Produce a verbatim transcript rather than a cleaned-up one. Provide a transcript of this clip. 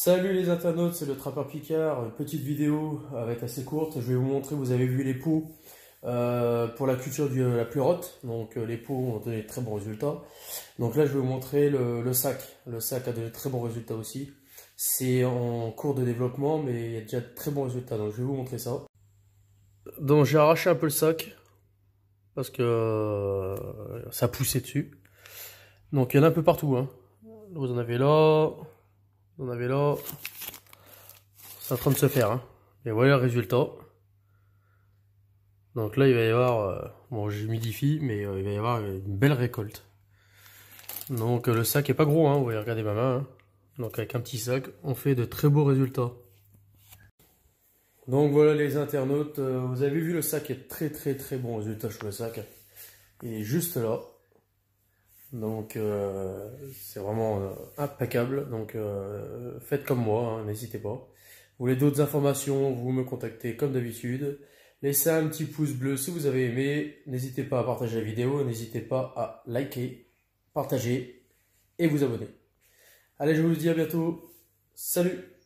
Salut les internautes, c'est le Trappeur Picard, une petite vidéo avec assez courte. Je vais vous montrer, vous avez vu les pots euh, pour la culture de la pleurote. Donc euh, les pots ont donné de très bons résultats. Donc là je vais vous montrer le, le sac. Le sac a donné de très bons résultats aussi. C'est en cours de développement mais il y a déjà de très bons résultats. Donc je vais vous montrer ça. Donc j'ai arraché un peu le sac parce que euh, ça poussait dessus. Donc il y en a un peu partout, hein. Vous en avez là, vous en avez là. C'est en train de se faire, hein. Et voilà le résultat. Donc là, il va y avoir, euh, bon, j'humidifie, mais euh, il va y avoir une belle récolte. Donc euh, le sac est pas gros, hein, vous voyez, regardez ma main, hein. Donc avec un petit sac, on fait de très beaux résultats. Donc voilà les internautes, euh, vous avez vu le sac est très très très bon résultat sur le sac. Il est juste là. Donc euh, c'est vraiment euh, impeccable. Donc euh, faites comme moi, hein, n'hésitez pas. Vous voulez d'autres informations, vous me contactez comme d'habitude. Laissez un petit pouce bleu si vous avez aimé. N'hésitez pas à partager la vidéo. N'hésitez pas à liker, partager et vous abonner. Allez, je vous dis à bientôt. Salut!